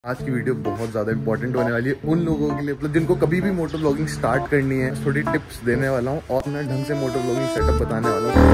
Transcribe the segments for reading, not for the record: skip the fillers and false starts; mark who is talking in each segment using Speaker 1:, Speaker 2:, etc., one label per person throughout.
Speaker 1: आज की वीडियो बहुत ज़्यादा इंपॉर्टेंट होने वाली है उन लोगों के लिए, मतलब जिनको कभी भी मोटो व्लॉगिंग स्टार्ट करनी है। थोड़ी टिप्स देने वाला हूँ और मैं ढंग से मोटो व्लॉगिंग सेटअप बताने वाला हूँ।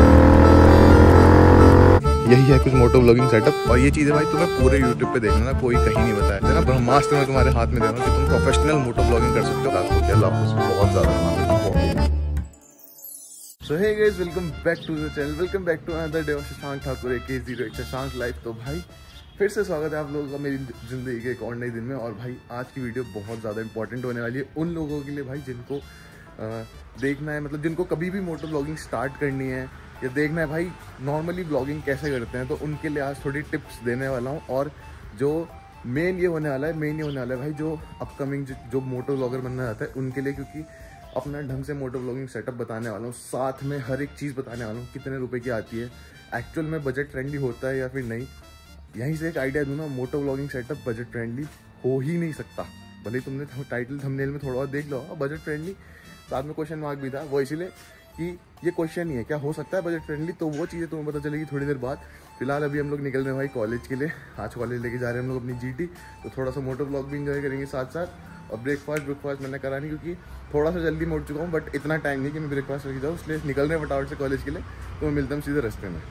Speaker 1: यही है कुछ मोटो व्लॉगिंग सेटअप और ये चीज़ें भाई तुम्हें पूरे यूट्यूब पे देखना ना, कोई कहीं नहीं बताया ना। ब्रह्मास्त्र में तुम्हारे हाथ में दे रहा हूँ कि तुम प्रोफेशनल मोटो व्लॉगिंग कर सकते हो। बहुत ज़्यादा so hey guys, welcome back to the channel, welcome back to another day of Shashank Thakur AK08 Shashank life. तो भाई फिर से स्वागत है आप लोगों का मेरी ज़िंदगी के एक और नए दिन में। और भाई आज की वीडियो बहुत ज़्यादा इंपॉर्टेंट होने वाली है उन लोगों के लिए भाई जिनको देखना है, मतलब जिनको कभी भी मोटो व्लॉगिंग स्टार्ट करनी है या देखना है भाई नॉर्मली व्लॉगिंग कैसे करते हैं। तो उनके लिए आज थोड़ी टिप्स देने वाला हूँ। और जो मेन ये होने वाला है भाई, जो अपकमिंग जो मोटो व्लॉगर बनना चाहता है उनके लिए, क्योंकि अपना ढंग से मोटो व्लॉगिंग सेटअप बताने वाला हूँ, साथ में हर एक चीज़ बताने वाला हूँ कितने रुपए की आती है, एक्चुअल में बजट फ्रेंडली होता है या फिर नहीं। यहीं से एक आइडिया दूँ ना, moto vlogging setup budget friendly हो ही नहीं सकता। भले तुमने टाइटल थंबनेल में थोड़ा बहुत देख लो बजट फ्रेंडली, साथ में क्वेश्चन मार्क भी था, वो इसलिए कि ये क्वेश्चन ही है क्या हो सकता है बजट फ्रेंडली। तो वो चीज़ें तुम्हें पता चलेगी थोड़ी देर बाद। फिलहाल अभी हम लोग निकल रहे हैं भाई कॉलेज के लिए। आज कॉलेज लेके जा रहे हैं हम लोग अपनी GT, तो थोड़ा सा मोटो व्लॉग भी इंजॉय करेंगे साथ साथ। और ब्रेकफास्ट मैंने करा नहीं क्योंकि थोड़ा सा जल्दी मोड़ चुका हूँ, बट इतना टाइम नहीं कि मैं ब्रेकफास्ट लेके जाऊँ, इसलिए निकल रहे हैं फटाफट से कॉलेज के लिए। तो मैं मिलता हूँ सीधे रास्ते में।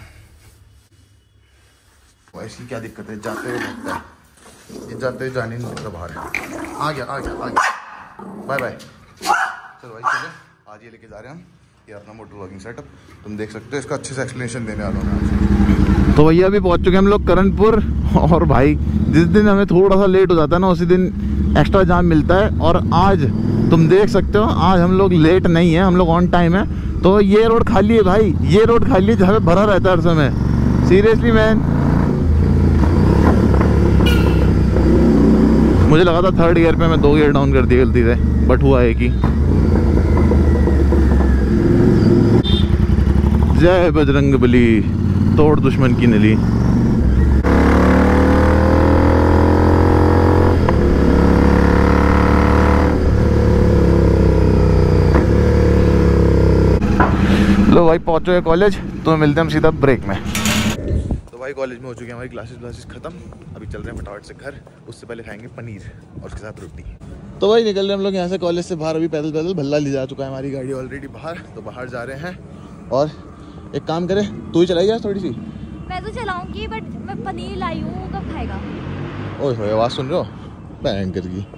Speaker 1: इसकी क्या दिक्कत है, जाते हुए भगता है, ये जाते हुए जाने नहीं देता बाहर। आ गया बाय बाय। चलो भाई चलो, आज ये लेके जा रहे हैं हम ये अपना मोटो व्लॉगिंग सेटअप। तुम देख सकते हो, इसका अच्छे से एक्सप्लेनेशन देने वाला हूँ।
Speaker 2: तो भैया अभी पहुंच चुके हैं हम लोग करणपुर। और भाई जिस दिन हमें थोड़ा सा लेट हो जाता है ना, उसी दिन एक्स्ट्रा जाम मिलता है। और आज तुम देख सकते हो, आज हम लोग लेट नहीं है, हम लोग ऑन टाइम है। तो ये रोड खाली है भाई, ये रोड खाली है जहाँ पे भरा रहता है हर समय। सीरियसली मैन, मुझे लगा था थर्ड गियर पे मैं 2 गियर डाउन कर दिया गलती से, बट हुआ है कि जय बजरंगबली, तोड़ दुश्मन की नली। लो भाई पहुंच चुके कॉलेज, तो मिलते हैं हम सीधा ब्रेक में।
Speaker 1: तो भाई कॉलेज में हो चुके हैं, हमारी क्लासेस खत्म। अभी चल रहे हैं फटाफट से घर। उससे पहले खाएंगे पनीर और उसके साथ रोटी।
Speaker 2: तो भाई निकल रहे हम लोग यहाँ से कॉलेज से बाहर। अभी पैदल भल्ला ले जा चुका है हमारी गाड़ी ऑलरेडी बाहर। तो बाहर जा रहे हैं। और एक काम करे, तू ही चलाइए आज थोड़ी सी।
Speaker 3: मैं तो चलाऊंगी, बट मैं पनीर लाई हूँ, कब खाएगा?
Speaker 2: ओए होए, आवाज़ सुन रहे हो भयंकर की।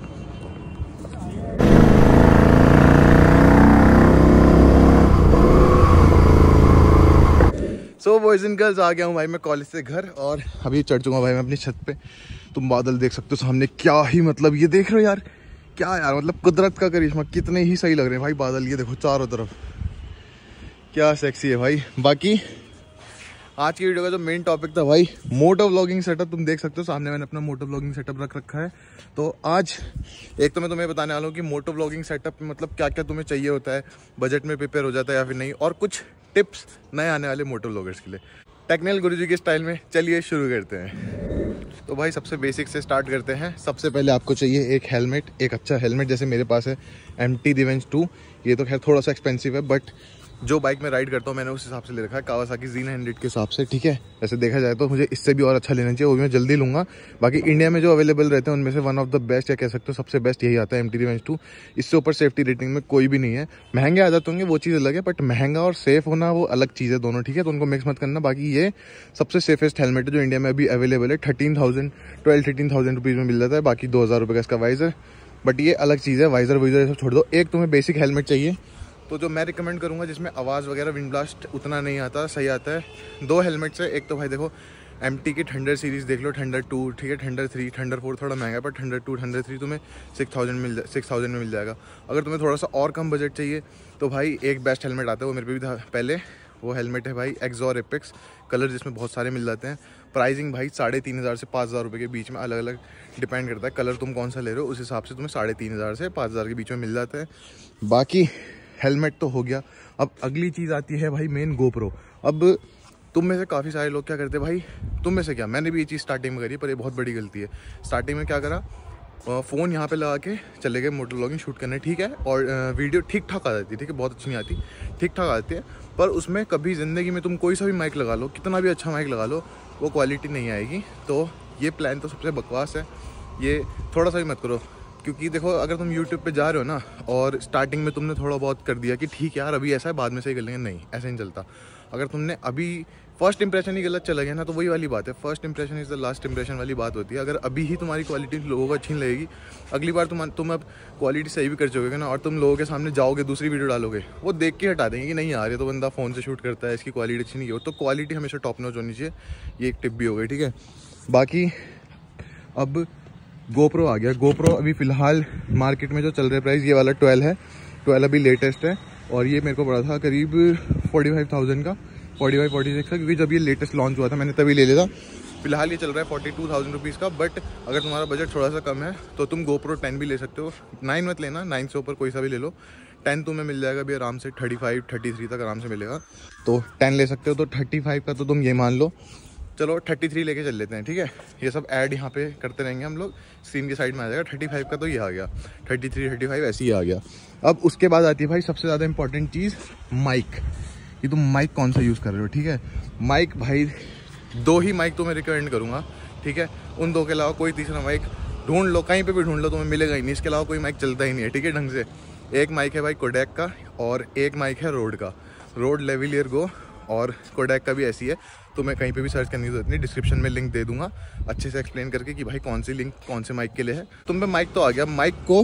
Speaker 1: सो बॉयज एंड गर्ल्स, आ गया हूँ भाई मैं कॉलेज से घर। और अभी चढ़ चुका हूँ भाई मैं अपनी छत पे। तुम बादल देख सकते हो सामने, क्या ही मतलब ये देख रहे हो यार, क्या यार मतलब कुदरत का करिश्मा, कितने ही सही लग रहे हैं भाई बादल। ये देखो चारों तरफ क्या सेक्सी है भाई। बाकी आज की वीडियो का जो मेन टॉपिक था भाई, मोटो व्लॉगिंग सेटअप। तुम देख सकते हो सामने मैंने अपना मोटो व्लॉगिंग सेटअप रख रखा है। तो आज एक तो मैं तुम्हें बताने वाला हूँ कि मोटो व्लॉगिंग सेटअप में मतलब क्या क्या तुम्हें चाहिए होता है, बजट में प्रिपेयर हो जाता है या फिर नहीं, और कुछ टिप्स नए आने वाले मोटो व्लॉगर्स के लिए टेक्निकल गुरुजी के स्टाइल में। चलिए शुरू करते हैं। तो भाई सबसे बेसिक से स्टार्ट करते हैं। सबसे पहले आपको चाहिए एक हेलमेट, एक अच्छा हेलमेट। जैसे मेरे पास है MT रिवेंज 2। ये तो खैर थोड़ा सा एक्सपेंसिव है, बट जो बाइक में राइड करता हूँ मैंने उस हिसाब से ले रखा है, कावासाकी Z900 के हिसाब से, ठीक है। वैसे देखा जाए तो मुझे इससे भी और अच्छा लेना चाहिए, वो भी मैं जल्दी लूँगा। बाकी इंडिया में जो अवेलेबल रहते हैं उनमें से वन ऑफ द बेस्ट या कह सकते हो सबसे बेस्ट यही आता है MT रिवेंज 2। इससे ऊपर सेफ्टी रेटिंग में कोई भी नहीं है। महंगे आ जाते होंगे वो चीज़ अलग है, बट महंगा और सेफ होना वो अलग चीज़ है दोनों, ठीक है। तो उनको मिक्स मत करना। बाकी ये सबसे सेफेस्ट हेलमेट है जो इंडिया में अभी अवेलेबल है। 12-13,000 रुपीज़ में मिल जाता है। बाकी 2,000 रुपये का इसका वाइज़र, बट ये अलग चीज़ है। वाइज़र वाइज़र सब छोड़ दो, एक तुम्हें बेसिक हेलमेट चाहिए। तो जो मैं रिकमेंड करूंगा जिसमें आवाज़ वगैरह विंड ब्लास्ट उतना नहीं आता, सही आता है, 2 हेलमेट्स है। एक तो भाई देखो MT की थंडर सीरीज़ देख लो, थंडर 2, ठीक है, थंडर 3, थंडर 4 थोड़ा महंगा है, पर थंडर 2, थंडर 3 तुम्हें 6,000 में मिल जाएगा। अगर तुम्हें थोड़ा सा और कम बजट चाहिए तो भाई एक बेस्ट हेलमेट आता है, वो मेरे पे भी था पहले। वो हेलमेट है भाई एक्सॉर एपेक्स, कलर जिसमें बहुत सारे मिल जाते हैं। प्राइसिंग भाई 3,500 से 5,000 रुपये के बीच में अलग अलग डिपेंड करता है, कलर तुम कौन सा ले रहे हो उस हिसाब से तुम्हें 3,500 से 5,000 के बीच में मिल जाता है। बाकी हेलमेट तो हो गया। अब अगली चीज़ आती है भाई मेन GoPro। अब तुम में से काफ़ी सारे लोग क्या करते हैं भाई, तुम में से क्या, मैंने भी ये चीज़ स्टार्टिंग में करी, पर ये बहुत बड़ी गलती है। स्टार्टिंग में क्या करा, फ़ोन यहाँ पे लगा के चले गए मोटो व्लॉगिंग शूट करने, ठीक है। और वीडियो ठीक ठाक आ जाती है, ठीक है, बहुत अच्छी नहीं आती, ठीक ठाक आती है। पर उसमें कभी ज़िंदगी में तुम कोई सा भी माइक लगा लो, कितना भी अच्छा माइक लगा लो, वो क्वालिटी नहीं आएगी। तो ये प्लान तो सबसे बकवास है। ये थोड़ा सा भी मत करो, क्योंकि देखो अगर तुम YouTube पे जा रहे हो ना और स्टार्टिंग में तुमने थोड़ा बहुत कर दिया कि ठीक है यार अभी ऐसा है बाद में सही कर लेंगे, नहीं ऐसा नहीं चलता। अगर तुमने अभी फर्स्ट इंप्रेशन ही गलत चला गया ना, तो वही वाली बात है, first impression is the last impression वाली बात होती है। अगर अभी ही तुम्हारी क्वालिटी लोगों को अच्छी नहीं लगेगी, अगली बार तुम अब क्वालिटी सही भी कर चुकोगे ना और तुम लोगों के सामने जाओगे दूसरी वीडियो डालोगे, वो देख के हटा देंगे कि नहीं यार ये तो बंदा फ़ोन से शूट करता है, इसकी क्वालिटी अच्छी नहीं है। तो क्वालिटी हमेशा टॉप नॉच होनी चाहिए, ये एक टिप भी हो गई, ठीक है। बाकी अब GoPro आ गया। GoPro अभी फ़िलहाल मार्केट में जो चल रहा है प्राइस, ये वाला 12 है, 12 अभी लेटेस्ट है और ये मेरे को पड़ा था करीब 45,000 का, 45-46 का, क्योंकि जब ये लेटेस्ट लॉन्च हुआ था मैंने तभी ले लिया था। फिलहाल ये चल रहा है 42,000 रुपीज़ का, बट अगर तुम्हारा बजट थोड़ा सा कम है तो तुम GoPro 10 भी ले सकते हो। 9 मत लेना, 9 से ऊपर कोई सा भी ले लो। 10 तुम्हें मिल जाएगा अभी आराम से 35-33 तक आराम से मिलेगा, तो 10 ले सकते हो। तो 35 का तो तुम ये मान लो, चलो 33 लेके चल लेते हैं, ठीक है। ये सब ऐड यहाँ पे करते रहेंगे हम लोग, स्क्रीन के साइड में आ जाएगा। 35 का तो ये आ गया, 33-35 ऐसे ही आ गया। अब उसके बाद आती है भाई सबसे ज़्यादा इंपॉर्टेंट चीज़, माइक। कि तुम माइक कौन सा यूज़ कर रहे हो, ठीक है। माइक भाई 2 ही माइक तो मैं रिकमेंड करूँगा, ठीक है। उन 2 के अलावा कोई तीसरा माइक ढूंढ लो, कहीं पे भी ढूंढ लो, तुम्हें मिलेगा ही नहीं। इसके अलावा कोई माइक चलता ही नहीं है, ठीक है, ढंग से। एक माइक है भाई कोडेक का और एक माइक है रोड का, रोड लेवलियर गो, और कोडेक का भी ऐसी है। तुम्हें कहीं पे भी सर्च करने की जरूरत नहीं, डिस्क्रिप्शन में लिंक दे दूंगा अच्छे से एक्सप्लेन करके कि भाई कौन सी लिंक कौन से माइक के लिए है। तुम पे माइक तो आ गया, माइक को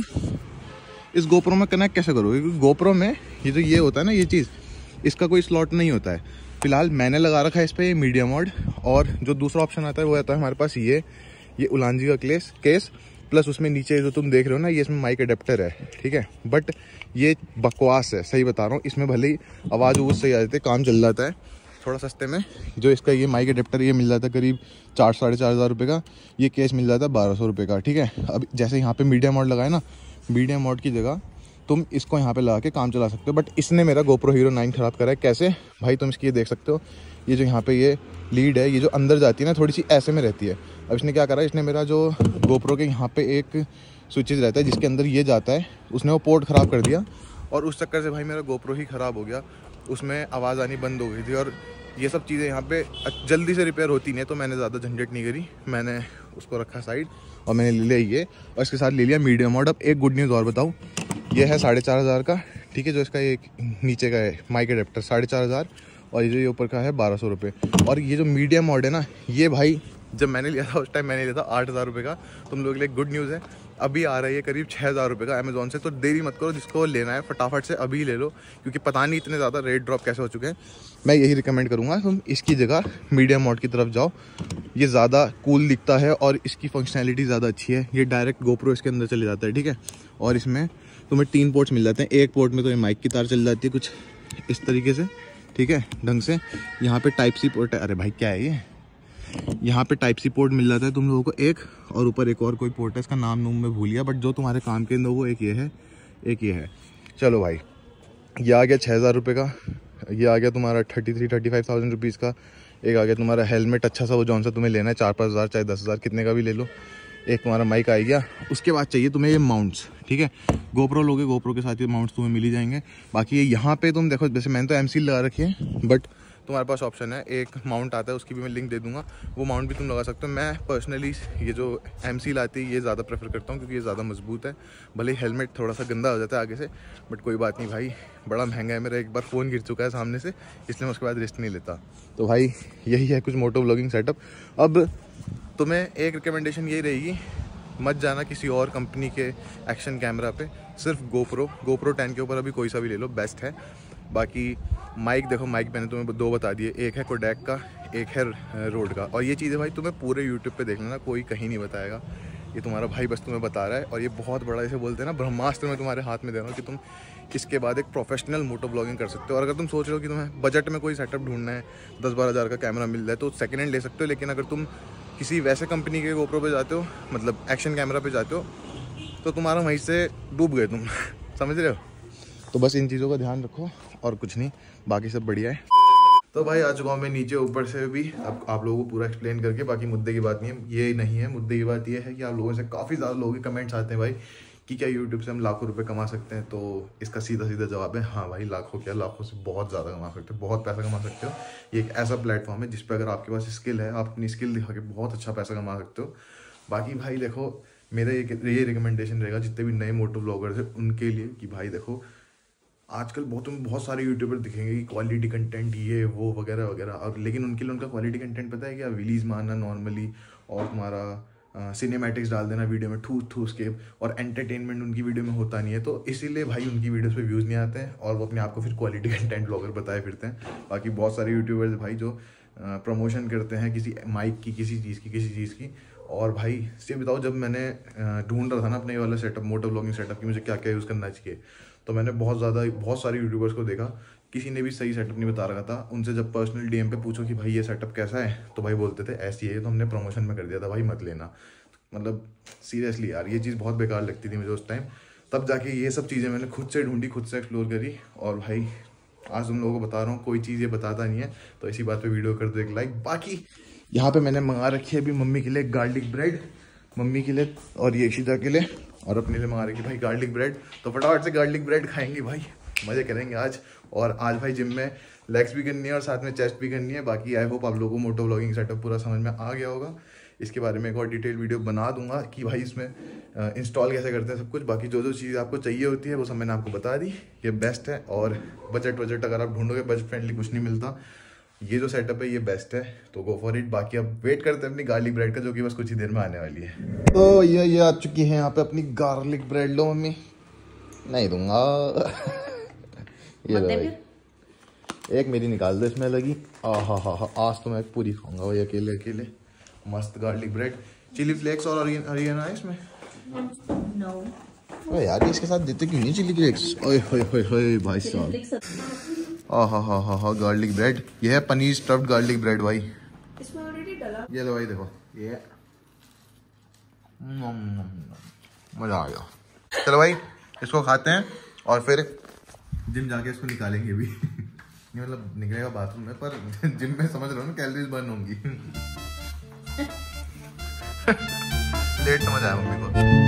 Speaker 1: इस GoPro में कनेक्ट कैसे करोगे, क्योंकि GoPro में ये होता है ना, ये चीज़, इसका कोई स्लॉट नहीं होता है। फिलहाल मैंने लगा रखा है इस पर ये मीडिया मोड, और जो दूसरा ऑप्शन आता है वो आता है हमारे पास ये उलांजी का केस प्लस उसमें नीचे जो तुम देख रहे हो ना, ये इसमें माइक अडेप्टर है, ठीक है। बट ये बकवास है, सही बता रहा हूँ। इसमें भले ही आवाज़ सही आ जाती है, काम चल जाता है थोड़ा सस्ते में। जो इसका ये माइक अडेप्टर ये मिल जाता है करीब 4-4.5 रुपये का, ये केस मिल जाता है 1200 रुपये का, ठीक है। अब जैसे यहाँ पे मीडिया मोड लगाए ना, मीडिया मोड की जगह तुम इसको यहाँ पे लगा के काम चला सकते हो। बट इसने मेरा GoPro Hero 9 ख़राब करा है। कैसे भाई, तुम इसकी ये देख सकते हो, ये जो यहाँ पे ये लीड है, ये जो अंदर जाती है ना थोड़ी सी ऐसे में रहती है। अब इसने क्या करा, इसने मेरा जो GoPro के यहाँ पे एक स्विचेज रहता है जिसके अंदर ये जाता है, उसने वो पोर्ट ख़राब कर दिया और उस चक्कर से भाई मेरा GoPro ही ख़राब हो गया, उसमें आवाज़ आनी बंद हो गई थी। और ये सब चीज़ें यहाँ पे जल्दी से रिपेयर होती नहीं है, तो मैंने ज़्यादा झंझट नहीं करी, मैंने उसको रखा साइड और मैंने ले लिया ये, और इसके साथ ले लिया मीडिया मोड। अब एक गुड न्यूज़ और बताऊँ, ये है 4,500 का, ठीक है। जो इसका एक नीचे का है माइक अडेप्टर 4,500, और ये जो ये ऊपर का है 1200 रुपये। और ये जो मीडिया मोड है ना, ये भाई जब मैंने लिया था उस टाइम मैंने लिया था 8,000 रुपये का। तुम लोगों के लिए गुड न्यूज़ है, अभी आ रहा है ये करीब 6,000 रुपये का अमेज़ॉन से। तो देरी मत करो, जिसको लेना है फटाफट से अभी ले लो, क्योंकि पता नहीं इतने ज़्यादा रेट ड्रॉप कैसे हो चुके हैं। मैं यही रिकमेंड करूँगा तुम इसकी जगह मीडिया मोड की तरफ जाओ, ये ज़्यादा कूल दिखता है और इसकी फंक्शनैलिटी ज़्यादा अच्छी है। ये डायरेक्ट GoPro इसके अंदर चले जाता है, ठीक है। और इसमें तुम्हें 3 पोर्ट्स मिल जाते हैं, एक पोर्ट में तुम्हें माइक की तार चल जाती है कुछ इस तरीके से, ठीक है, ढंग से। यहाँ पे टाइप सी पोर्ट है, अरे भाई क्या है ये, यहाँ पे टाइप सी पोर्ट मिल जाता है तुम लोगों को एक, और ऊपर एक और कोई पोर्ट है, इसका नाम मैं भूल गया, बट जो तुम्हारे काम के अंदर वो एक ये है, एक ये है। चलो भाई, ये आ गया 6,000 रुपये का, ये आ गया तुम्हारा 35,000 रुपीज़ का। एक आ गया तुम्हारा हेलमेट अच्छा सा, वो जौन सा तुम्हें लेना है 4-5 हज़ार चाहे 10,000 कितने का भी ले लो। एक तुम्हारा माइक आ गया। उसके बाद चाहिए तुम्हें ये माउंट्स, ठीक है। GoPro लोगे, GoPro के साथ ये माउंट्स तुम्हें मिल ही जाएंगे। बाकी ये यहाँ पे तुम देखो, जैसे मैंने तो MC लगा रखी है, बट तुम्हारे पास ऑप्शन है, एक माउंट आता है, उसकी भी मैं लिंक दे दूंगा, वो माउंट भी तुम लगा सकते हो। मैं पर्सनली ये जो MC लाती है ये ज़्यादा प्रेफर करता हूँ, क्योंकि ये ज़्यादा मजबूत है। भले हेलमेट थोड़ा सा गंदा हो जाता है आगे से, बट कोई बात नहीं भाई, बड़ा महंगा है, मेरा एक बार फ़ोन गिर चुका है सामने से, इसलिए मैं उसके बाद रिस्क नहीं लेता। तो भाई यही है कुछ मोटो व्लॉगिंग सेटअप। अब तुम्हें एक रिकमेंडेशन यही रहेगी, मत जाना किसी और कंपनी के एक्शन कैमरा पे, सिर्फ GoPro 10 के ऊपर अभी कोई सा भी ले लो, बेस्ट है। बाकी माइक देखो, माइक मैंने तुम्हें 2 बता दिए, एक है कोडेक का, एक है रोड का। और ये चीज़ें भाई तुम्हें पूरे यूट्यूब पे देख लेना, कोई कहीं नहीं बताएगा, ये तुम्हारा भाई बस तुम्हें बता रहा है। और ये बहुत बड़ा, इसे बोलते हैं ना ब्रह्मास्त्र, मैं तुम्हारे हाथ में दे रहा हूँ कि तुम इसके बाद एक प्रोफेशनल मोटो ब्लॉगिंग कर सकते हो। और अगर तुम सोच रहे हो कि तुम्हें बजट में कोई सेटअप ढूंढना है, 10-12 हज़ार का कैमरा मिल जाए, तो सेकेंड हैंड ले सकते हो। लेकिन अगर तुम किसी वैसे कंपनी के GoPro पे जाते हो, मतलब एक्शन कैमरा पे जाते हो, तो तुम्हारा वहीं से डूब गए तुम समझ रहे हो। तो बस इन चीज़ों का ध्यान रखो और कुछ नहीं, बाकी सब बढ़िया है। तो भाई आ चुका हूँ मैं नीचे, ऊपर से भी अब आप लोगों को पूरा एक्सप्लेन करके। बाकी मुद्दे की बात नहीं है, ये नहीं है मुद्दे की बात, ये है कि आप लोगों से काफ़ी ज़्यादा लोगों के कमेंट्स आते हैं भाई कि क्या यूट्यूब से हम लाखों रुपए कमा सकते हैं। तो इसका सीधा सीधा जवाब है हाँ भाई, लाखों क्या, लाखों से बहुत ज़्यादा कमा सकते हो, बहुत पैसा कमा सकते हो। ये एक ऐसा प्लेटफॉर्म है जिस पर अगर आपके पास स्किल है, आप अपनी स्किल दिखा के बहुत अच्छा पैसा कमा सकते हो। बाकी भाई देखो, मेरा ये रिकमेंडेशन रहेगा जितने भी नए मोटो ब्लॉगर्स हैं उनके लिए कि भाई देखो आजकल बहुत सारे यूट्यूबर दिखेंगे कि क्वालिटी कंटेंट ये वो वगैरह वगैरह, और लेकिन उनके लिए उनका क्वालिटी कंटेंट पता है क्या? व्हीलीज मारना नॉर्मली और तुम्हारा सिनेमैटिक्स डाल देना वीडियो में ठूस के, और एंटरटेनमेंट उनकी वीडियो में होता नहीं है। तो इसीलिए भाई उनकी वीडियोस पे व्यूज़ नहीं आते हैं और वो अपने आप को फिर क्वालिटी कंटेंट ब्लॉगर बताए फिरते हैं। बाकी बहुत सारे यूट्यूबर्स भाई जो प्रमोशन करते हैं किसी माइक की, किसी चीज़ की। और भाई से बताओ, जब मैंने ढूंढ रहा था ना अपने वाला सेटअप, मोटो ब्लॉगिंग सेटअप की मुझे क्या क्या यूज़ करना चाहिए, तो मैंने बहुत सारे यूट्यूबर्स को देखा, किसी ने भी सही सेटअप नहीं बता रखा था। उनसे जब पर्सनल डीएम पे पूछो कि भाई ये सेटअप कैसा है, तो भाई बोलते थे ऐसी है, तो हमने प्रमोशन में कर दिया था भाई, मत लेना। मतलब सीरियसली यार ये चीज़ बहुत बेकार लगती थी मुझे उस टाइम। तब जाके ये सब चीज़ें मैंने खुद से ढूंढी, खुद से एक्सप्लोर करी, और भाई आज तुम लोगों को बता रहा हूँ। कोई चीज़ ये बताता नहीं है, तो इसी बात पे वीडियो कर दो एक लाइक। बाकी यहाँ पे मैंने मंगा रखी है अभी मम्मी के लिए गार्लिक ब्रेड, मम्मी के लिए और ये ईशिता के लिए, और अपने लिए मंगा रखी भाई गार्लिक ब्रेड। तो फटाफट से गार्लिक ब्रेड खाएंगे भाई, मज़े करेंगे आज। और आज भाई जिम में लेग्स भी करनी है और साथ में चेस्ट भी करनी है। बाकी आई होप आप लोगों को मोटो ब्लॉगिंग सेटअप पूरा समझ में आ गया होगा। इसके बारे में एक और डिटेल वीडियो बना दूंगा कि भाई इसमें इंस्टॉल कैसे करते हैं सब कुछ। बाकी जो चीज़ आपको चाहिए होती है वो सब मैंने आपको बता दी, ये बेस्ट है। और बजट अगर आप ढूंढोगे बजट फ्रेंडली कुछ नहीं मिलता, ये जो सेटअप है ये बेस्ट है, तो गो फॉर इट। बाकी अब वेट करते हैं अपनी गार्लिक ब्रेड का, जो कि बस कुछ ही देर में आने वाली है। तो ये आ चुकी है यहाँ पे अपनी गार्लिक ब्रेड। लो मम्मी, नहीं दूंगा ये लो भाई, एक मेरी निकाल दो इसमें लगी। हा आज तो मैं पूरी खाऊंगा भाई अकेले। मस्त गार्लिक ब्रेड, चिली फ्लेक्स और हरियाणा है इसमें। नो यार इसके साथ देते क्यों नहीं चिली फ्लेक्स? ओए होए भाई साहब, हा गार्लिक ब्रेड। ये है पनीर स्टफ्ड गार्लिक ब्रेड भाई,
Speaker 3: इसमें ऑलरेडी डला।
Speaker 1: ये लो भाई देखो, ये मजा आ गया। चलो भाई इसको खाते हैं और फिर जिम जाके इसको निकालेंगे भी नहीं मतलब निकलेगा बाथरूम में, पर जिम में समझ रहे हो ना कैलोरीज बर्न होंगी लेट समझ आया मम्मी को।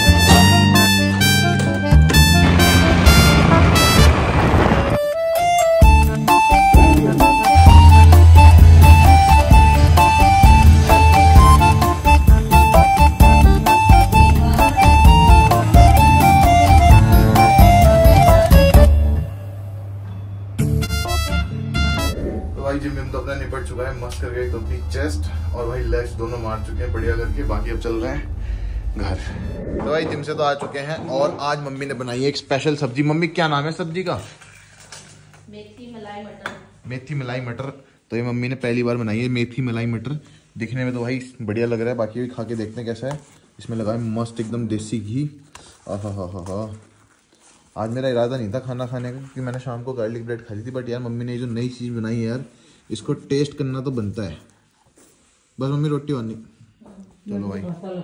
Speaker 1: जिम में तो अपना निपट चुका है मस्त करके, तो अपनी चेस्ट और भाई लेग्स दोनों मार चुके हैं बढ़िया करके। बाकी अब चल रहे हैं घर। तो भाई जिम से तो आ चुके हैं और आज मम्मी ने बनाई है एक स्पेशल सब्जी। मम्मी क्या नाम है सब्जी का?
Speaker 3: मेथी मलाई मटर।
Speaker 1: मेथी मलाई मटर। तो ये मम्मी ने पहली बार बनाई है मेथी मलाई मटर। दिखने में तो भाई बढ़िया लग रहा है, बाकी भी खा के देखते हैं कैसा है। इसमें लगा है मस्त एकदम देसी घी। हा। आज मेरा इरादा नहीं था खाना खाने का, क्योंकि मैंने शाम को गार्लिक ब्रेड खाई थी, बट यार मम्मी ने जो नई चीज़ बनाई है यार, इसको टेस्ट करना तो बनता है। बस मम्मी रोटी वानी। चलो भाई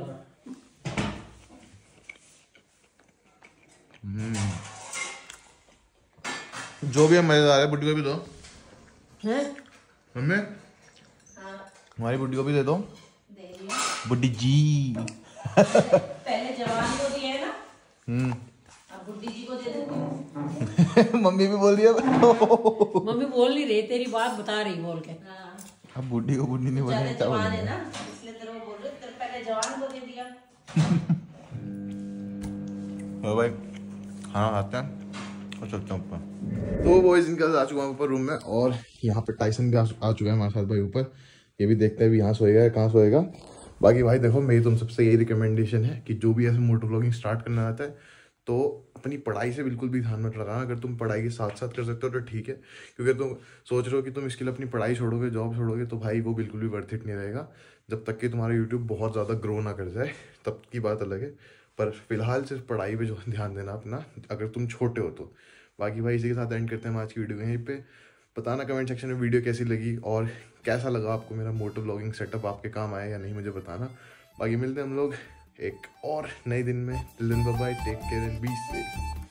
Speaker 1: जो भी है मजेदार है। बुड्डी को भी दो मम्मी, हमारी बुड्डी को भी दे दो। बुड्डी जी
Speaker 4: पहले जवान को दिया है ना, अब बुड्ढी जी को दे देते
Speaker 1: मम्मी भी बोल दिया
Speaker 4: मम्मी बोल नहीं रही, तेरी बात बता रही बोल के।
Speaker 1: अब बुड्ढी को बुड्ढी नहीं बोलनी, क्या
Speaker 4: जवान है
Speaker 1: बोलना
Speaker 4: ना, इसलिए तेरे को बोल रहे, तेरे पहले जवान को दे दिया।
Speaker 1: तो भाई खाना खाते हैं और चलते हैं ऊपर। तो बॉयज इनका आ चुका है ऊपर रूम में, और यहाँ पे टाइसन भी आ चुका है हमारे साथ भाई ऊपर। ये भी देखते हैं भी यहाँ सोएगा या कहाँ सोएगा। बाकी भाई देखो मेरी तुम सबसे यही रिकमेंडेशन है कि जो भी ऐसे मोटो व्लॉगिंग स्टार्ट करना चाहता है तो अपनी पढ़ाई से बिल्कुल भी ध्यान मत लगाना। अगर तुम पढ़ाई के साथ साथ कर सकते हो तो ठीक है, क्योंकि तुम सोच रहे हो कि तुम इसके लिए अपनी पढ़ाई छोड़ोगे, जॉब छोड़ोगे, तो भाई वो बिल्कुल भी वर्थ इट नहीं रहेगा। जब तक कि तुम्हारा यूट्यूब बहुत ज़्यादा ग्रो ना कर जाए तब की बात अलग है, पर फिलहाल सिर्फ पढ़ाई पे जो ध्यान देना अपना, अगर तुम छोटे हो तो। बाकी भाई इसी के साथ एंड करते हैं आज की वीडियो यहीं पे। बताना कमेंट सेक्शन में वीडियो कैसी लगी और कैसा लगा आपको मेरा मोटो व्लॉगिंग सेटअप, आपके काम आया या नहीं मुझे बताना। बाकी मिलते हैं हम लोग एक और नए दिन में। Till then bye bye, take care and be safe.